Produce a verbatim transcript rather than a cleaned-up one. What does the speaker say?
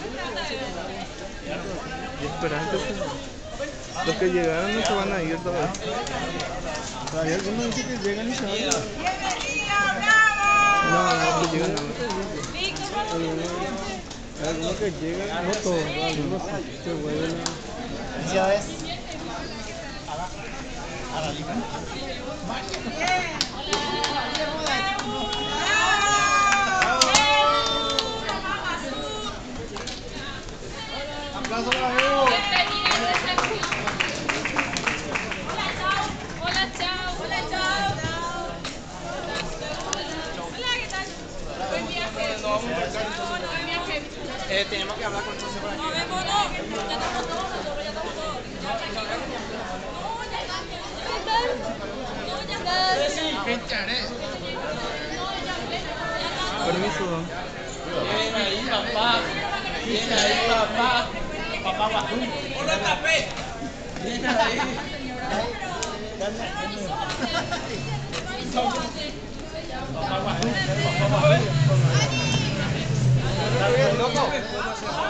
Y esperanza, pues. Los que llegaron no se van a ir todavía. Hay algunos dicen que llegan y se van. No, no, que llegan no. Hay algunos que llegan, no todos, algunos se vuelven. Ya ves. Aplauso para Bebo. Hola, chao. Hola, chao. Hola, ¿qué tal? Buen viaje. No, buen viaje. Eh, tenemos que hablar con José por aquí. Nos vemos, no. Ya estamos todos, ya estamos todos. ¿Qué tal? ¿Qué tal? ¿Qué charé? Permiso. Bien ahí, papá. Bien ahí, papá. Papá Guajú. ¡Hola, tapé! Bien ahí. Papá Guajú. Papá Guajú.